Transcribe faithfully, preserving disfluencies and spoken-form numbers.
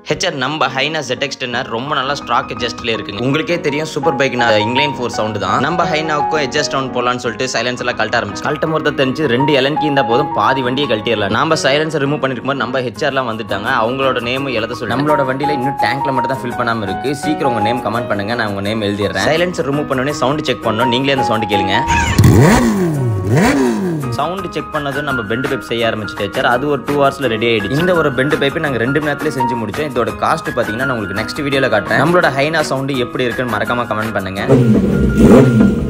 HR நம்ம ஹைனா Z X ten ரொம்ப நல்லா ஸ்டாக் அட்ஜஸ்ட்ல இருக்குங்க. உங்களுக்கே தெரியும் சூப்பர் பைக் நான் இங்கிலைன் ஃபோர் சவுண்ட் தான். நம்ம ஹைனாவுக்கும் அட்ஜஸ்ட் டவுன் போலான்னு சொல்லிட்டு சைலன்ஸ் எல்லாம் கழட்ட ஆரம்பிச்சு கழட்ட முறை தெரிஞ்சு ரெண்டு எலன் கீ இருந்தா போதும் பாதி வண்டியை கழட்டிடலாம். நம்ம சைலன்ஸ் ரிமூவ் பண்ணிருக்கும் போது நம்ம ஹெச்ஆர்லாம் வந்துட்டாங்க. அவங்களோட நேம் எழுத சொல்லி நம்மளோட வண்டியில இன்னும் டேங்க்ல மட்டும் தான் ஃபில் பண்ணாம இருக்கு. சீக்கிரம் உங்க நேம் கமெண்ட் பண்ணுங்க, நான் உங்க நேம் எழுதிடுறேன். சைலன்ஸ் ரிமூவ் பண்ணோடனே சவுண்ட் செக் பண்ணணும். நீங்களே அந்த சவுண்ட் கேளுங்க. சவுண்ட் செக் பண்ணதும் நம்ம பெண்ட் பைப் செய்ய ஆரம்பிச்சுட்டு அது ஒரு டூ ஹவர்ஸ்ல ரெடி ஆயிடுச்சு. இந்த ஒரு பெண்ட் பைப்பை நாங்கள் ரெண்டு மணி நேரத்துல செஞ்சு முடிச்சோம். இதோட காஸ்ட் பார்த்தீங்கன்னா நான் உங்களுக்கு நெக்ஸ்ட் வீடியோல காட்டுறேன். நம்மளோட ஹைனா சவுண்ட் எப்படி இருக்குன்னு மறக்காம கமெண்ட் பண்ணுங்க.